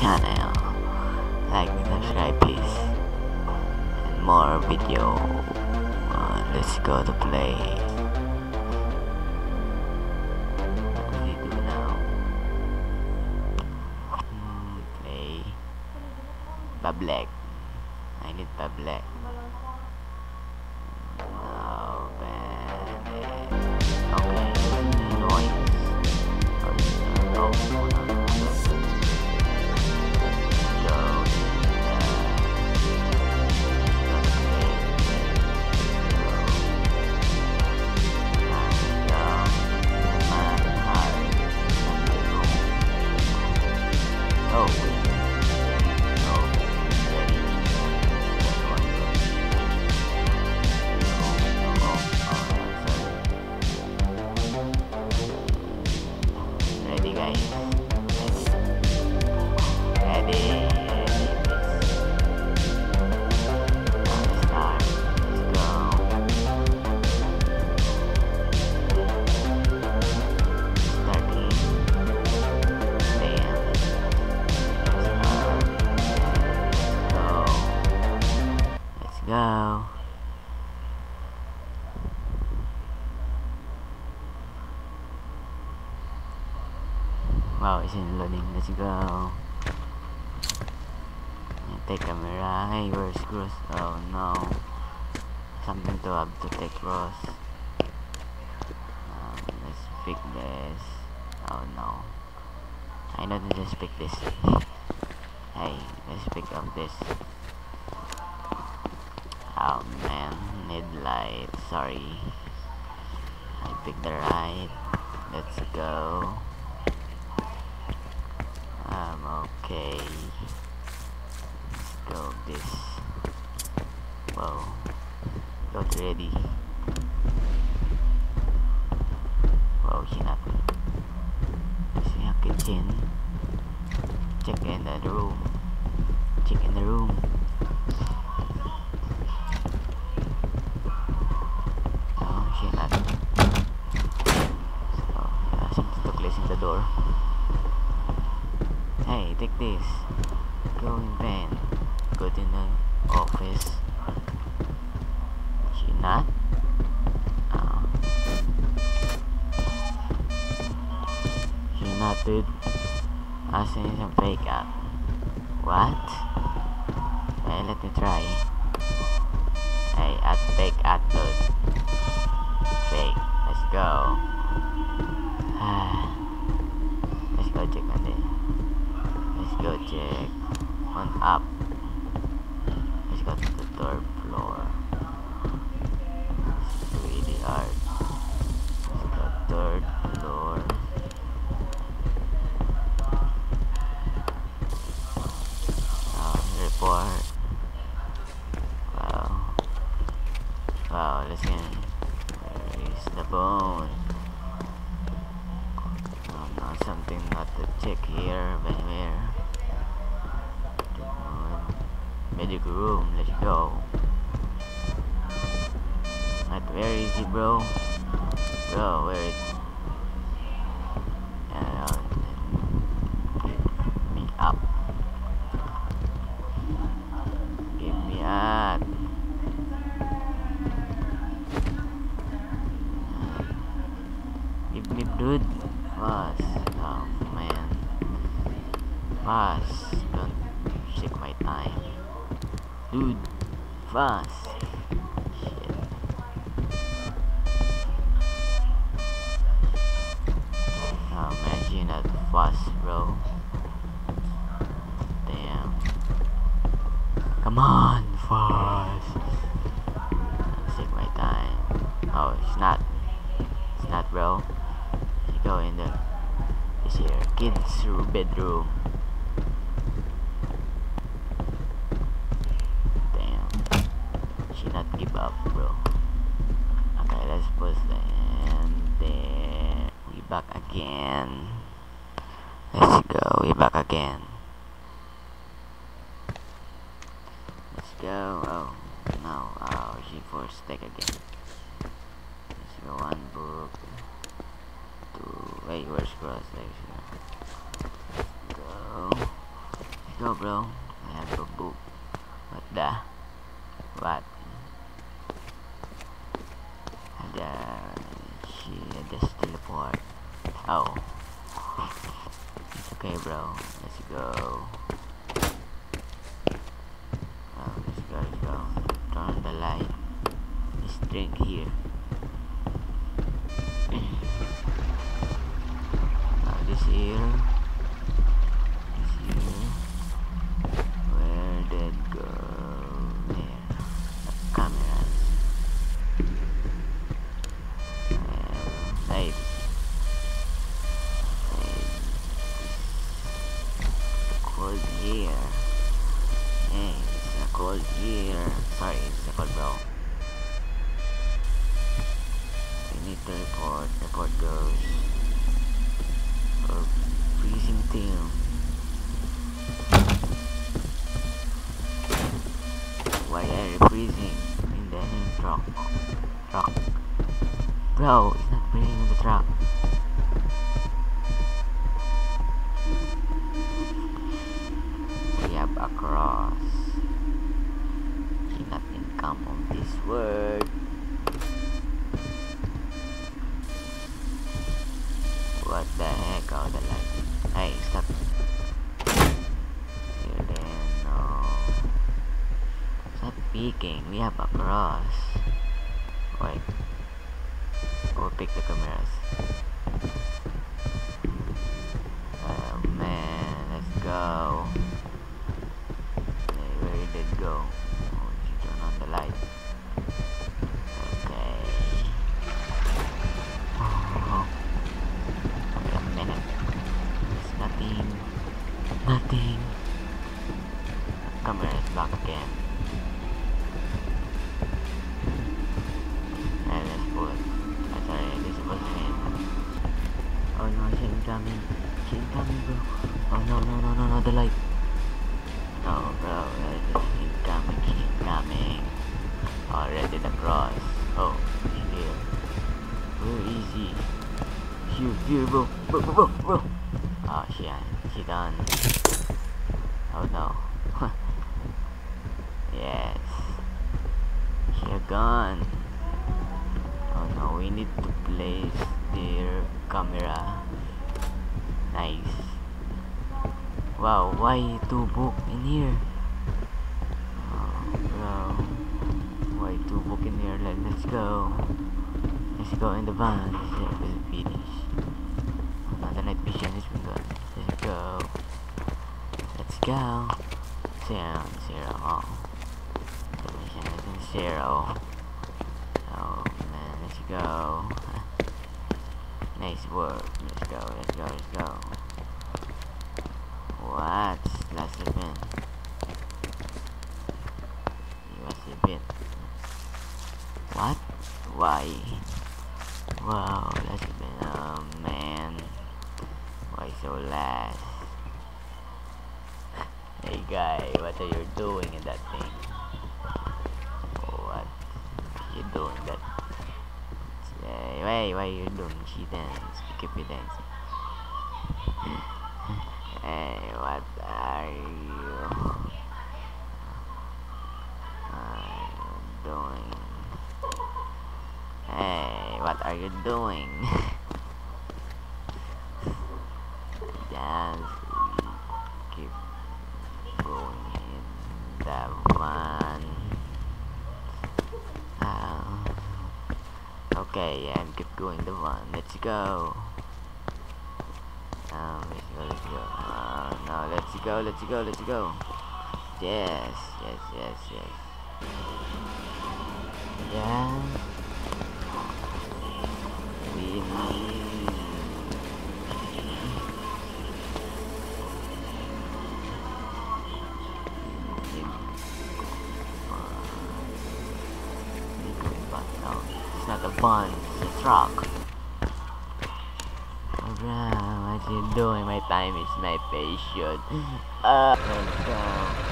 channel. Like, subscribe please. And more video. Let's go to play. What do we do now? Play Bablack. I need Bablack. Oh man. Okay. Noise. Go. Wow, it's in loading. Let's go. Take camera. Hey, where's Cross? Oh no. Something to have to take Cross. Let's pick this. Oh no. I know to just pick this. Hey, let's pick up this. Oh man, need light. Sorry, I picked the right. Let's go. Okay. Let's go this. Whoa, got ready. Wow, she not. See a kitchen. Check in the room. Check in the room. The door. Hey, take this. Go in van. Go to the office. She not? Oh. She not, dude. I see some fake app. What? Hey, let me try. Hey, add fake app, dude. Fake. Let's go. Let's go check on it. Let's go check on up. Let's go to the third floor. It's really hard. Let's go third floor. Report. Wow. Wow, listen. Where is the bone? Something not to check here, but where? Medical room, let's go. But where is he, bro? Bro, where is give me up. Give me up. Give me, dude. Fast. Oh man. Fast. Don't take my time. Dude. Fast. Shit. Oh man, you're not fast, bro. Damn. Come on, fast. Don't take my time. Oh, it's not. It's not, bro. Go in the this here kids bedroom. Damn, she not give up, bro. Okay, let's put and then we back again. Let's go, we back again. Let's go. Oh no, oh, she forced take again. Let's go one book. Wait, where's Cross? There we go. go, bro. I have a book. What the? What? She just teleport. Oh. It's okay, bro. Let's go. Oh, let's go. Turn on the light. Let's drink here. This here. Where did it go? There. The cameras. Nice. Cold here. Hey, it's a cold here. Sorry, it's a cold, bro. We need to report goes. Or freezing tail. Why are you freezing in the truck? Bro, it's not freezing in the truck. We have a cross. Cannot income on this word. What the heck? Oh, the light. Hey, stop. Here then, no. Stop peeking. We have a cross. Wait. We'll pick the cameras. Oh man, let's go. Hey, where did it go? Oh, she turned on the light. Okay. Oh. Wait a minute. There's nothing. The camera is locked again. And let's pull it. Sorry, this was him. Oh no, she incoming, bro. Oh no, the light. Oh bro, she's incoming. Already the cross. Oh, here. Where is he? Here, bro. Oh, she done. Oh no. Yes. She gone. Oh no, we need to place their camera. Nice. Wow, why two book in here? Oh, bro. Why two book in here? Let's go. Let's go in the van. We'll finish. Oh, no, the night vision is been gone. Let's go. Zero. Oh. The mission is in 0. Oh man, let's go. Nice work. Let's go. What's last event? What? Why? Wow, last event. Oh man. Why so last? Hey guy, what are you doing in that thing? What? You doing that? Why are you doing she dance? Keep it dancing. Hey, what are you doing? Hey, what are you doing? Dance. Keep going in the van. Okay, yeah, keep going the van. Let's go. Let's go. No, let's go. Yes. Yeah. We need. It's not a van, it's a truck. Alright, what you doing? My time is my passion. Let's go.